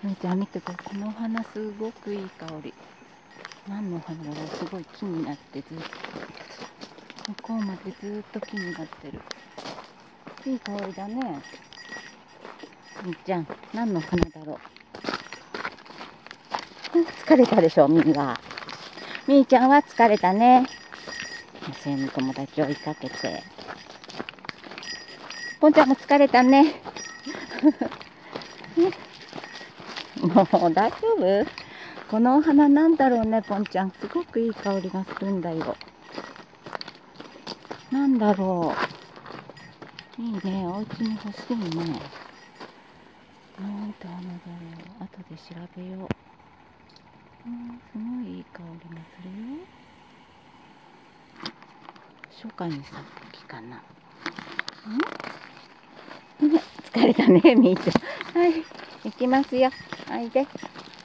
みーちゃん見てこのお花すごくいい香り。何のお花だろう。すごい木になってずっと向こうまでずっと木になってる。いい香りだね。みーちゃん何の花だろう。疲れたでしょみーは。みーちゃんは疲れたね。野生の友達を追いかけて。ぽんちゃんも疲れたね。もう大丈夫？このお花なんだろうね、ぽんちゃん。すごくいい香りがするんだよ。なんだろう。いいね、お家に欲しいね。なんて花だろう。後で調べよう。すごいいい香りがするよ。初夏に咲く木かな。疲れたね、みーちゃん。はい、行きますよ。おいで。